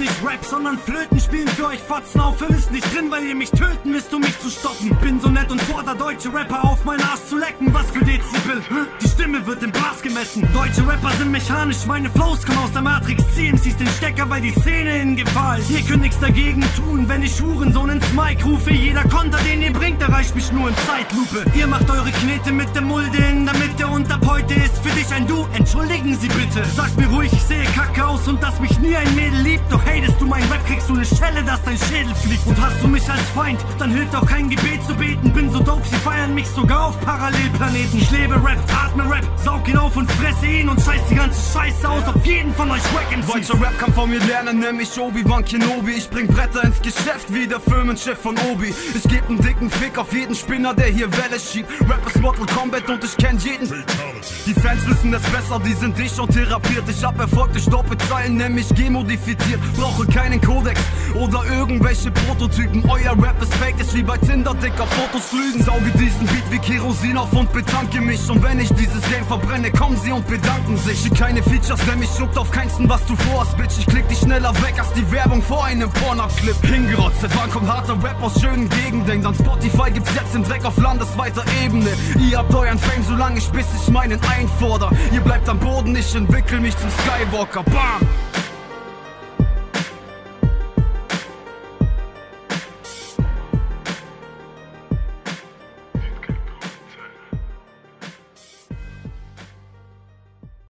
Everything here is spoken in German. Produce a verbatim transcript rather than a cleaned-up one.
nicht Rap, sondern Flöten spielen für euch Fotzen. Auf Film ist nicht drin, weil ihr mich töten müsst, um mich zu stoppen. Bin so nett und fordere deutsche Rapper auf, meinen Arsch zu lecken. Was für Dezibel, die Stimme wird im Bass gemessen. Deutsche Rapper sind mechanisch, meine Flows kommen aus der Matrix. C M Cs den Stecker, weil die Szene in Gefahr ist. Ihr könnt nichts dagegen tun, wenn ich Hurensohn ins Mic rufe. Jeder Konter, den ihr bringt, erreicht mich nur in Zeitlupe. Ihr macht eure Knete mit der Mulde in der Mitte und ab heute ist für dich ein Du. Entschuldigen Sie bitte. Sag mir ruhig, ich sehe kacke aus und dass mich nie ein Mädel liebt. Doch hatest du mein Rap, kriegst du ne Schelle, dass dein Schädel fliegt. Und hast du mich als Feind, dann hilft auch kein Gebet zu beten. Bin so dope, sie feiern mich sogar auf Parallelplaneten. Ich lebe Rap, atme Rap, saug ihn auf und fresse ihn und scheiß die ganze Scheiße aus auf jeden von euch Wack M Cs. Deutscher Rap kann von mir lernen, nämlich Obi-Wan Kenobi. Ich bring Bretter ins Geschäft wie der Firmenchef von Obi. Ich geb nen dicken Fick auf jeden Spinner, der hier Welle schiebt. Rap ist Mortal Kombat und ich kenn jeden Fatality. Die Fans wissen es besser, die sind dich schon therapiert. Ich hab Erfolg durch Doppelzeilen, nämlich gemodifiziert. Brauche keinen Kodex oder irgendwelche Prototypen. Euer Rap ist fake, ist wie bei Tinder, dicker Fotos lügen. Sauge diesen Beat wie Kerosin auf und betanke mich. Und wenn ich dieses Game verbrenne, kommen sie und bedanken sich. Ich keine Features, denn mich juckt auf keinsten, was du vorhast, Bitch. Ich klick dich schneller weg als die Werbung vor einem Porno-Clip. Hingerotzt, seit wann kommt harter Rap aus schönen Gegenden? An Spotify gibt's jetzt den Dreck auf landesweiter Ebene. Ihr habt euren Fame so lange ich bis ich meinen einforder. Ihr bleibt am Boden, ich entwickel mich zum Skywalker. Bam!